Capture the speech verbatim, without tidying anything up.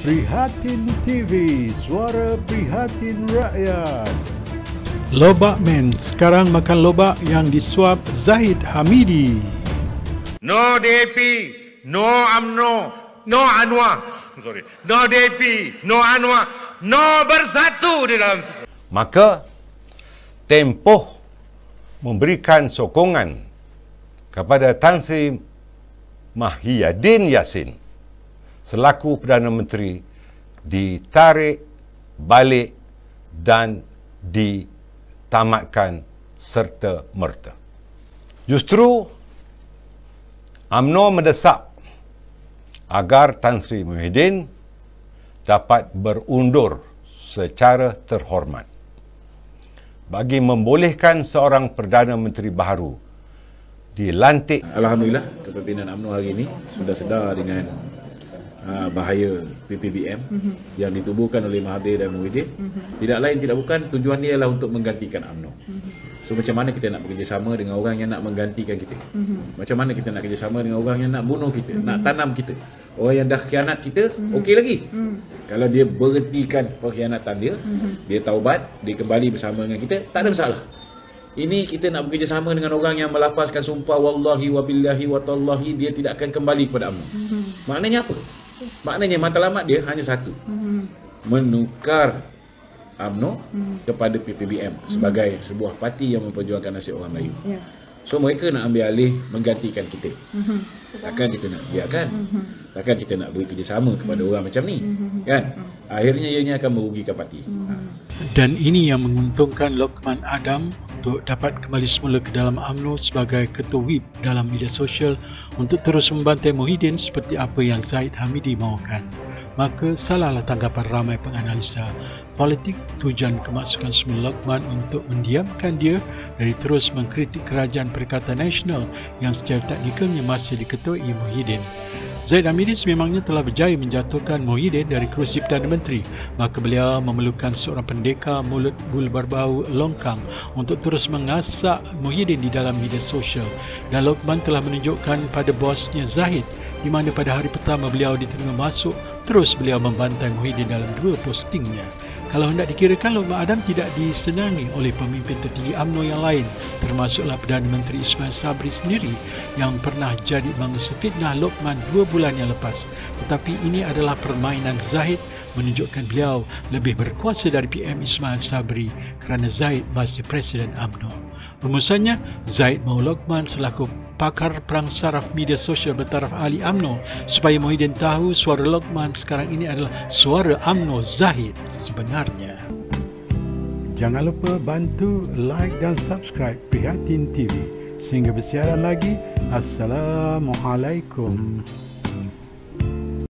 Prihatin T V, suara prihatin rakyat. Lobak men sekarang makan lobak yang disuap Zahid Hamidi. No D A P, no UMNO, no Anwar. Sorry. No D A P, no Anwar, no bersatu di dalam. Maka Tempoh memberikan sokongan kepada Tan Sri Muhyiddin Yassin selaku Perdana Menteri ditarik balik dan ditamatkan serta-merta. Justru UMNO mendesak agar Tan Sri Muhyiddin dapat berundur secara terhormat bagi membolehkan seorang Perdana Menteri baru dilantik. Alhamdulillah, kepimpinan UMNO hari ini sudah sedar dengan uh, bahaya P P B M mm-hmm. yang ditubuhkan oleh Mahathir dan Muhyiddin. Mm-hmm. Tidak lain tidak bukan, tujuan dia adalah untuk menggantikan UMNO. Mm-hmm. So macam mana kita nak bekerjasama dengan orang yang nak menggantikan kita? Mm-hmm. Macam mana kita nak kerjasama dengan orang yang nak bunuh kita, mm-hmm. nak tanam kita? Orang yang dah khianat kita, mm-hmm. okey lagi. Mm-hmm. Kalau dia berhentikan pengkhianatan dia, mm-hmm. dia taubat, dia kembali bersama dengan kita, tak ada masalah. Ini kita nak bekerjasama dengan orang yang melafazkan sumpah wallahi wa billahi wa tallahi dia tidak akan kembali kepada UMNO. Mm-hmm. Maknanya apa? Maknanya matlamat dia hanya satu. Mm-hmm. Menukar UMNO mm-hmm. kepada P P B M mm-hmm. sebagai sebuah parti yang memperjuangkan nasib orang Melayu. Yeah. So mereka nak ambil alih menggantikan kita. Mm-hmm. Takkan kita nak biarkan? Mm-hmm. Takkan kita nak beri kerjasama kepada mm-hmm. orang macam ni? Mm-hmm. Kan? Akhirnya ianya akan merugikan parti. Mm-hmm. Ha. Dan ini yang menguntungkan Lokman Adam untuk dapat kembali semula ke dalam UMNO sebagai ketua whip dalam media sosial untuk terus membantai Muhyiddin seperti apa yang Zahid Hamidi mahukan. Maka salahlah tanggapan ramai penganalisa politik tujuan kemasukan semula Lokman untuk mendiamkan dia dari terus mengkritik kerajaan Perikatan Nasional yang secara teknikalnya masih diketuai Muhyiddin. Zahid Hamidi sememangnya telah berjaya menjatuhkan Muhyiddin dari kerusi Perdana Menteri, maka beliau memerlukan seorang pendekar mulut bulu berbau longkang untuk terus mengasak Muhyiddin di dalam media sosial. Dan Lokman telah menunjukkan pada bosnya Zahid di mana pada hari pertama beliau diterima masuk, terus beliau membantai Muhyiddin dalam dua postingnya. Kalau hendak dikirakan, Lokman Adam tidak disenangi oleh pemimpin tertinggi UMNO yang lain, termasuklah Perdana Menteri Ismail Sabri sendiri yang pernah jadi mangsa fitnah Lokman dua bulan yang lepas. Tetapi ini adalah permainan Zahid menunjukkan beliau lebih berkuasa dari P M Ismail Sabri kerana Zahid masih Presiden UMNO. Rumusannya, Zahid mahu Lokman selaku pakar perang saraf media sosial bertaraf ahli UMNO supaya Muhyiddin tahu suara Lokman sekarang ini adalah suara UMNO Zahid sebenarnya. Jangan lupa bantu like dan subscribe Prihatin T V. Sehingga bersiaran lagi. Assalamualaikum.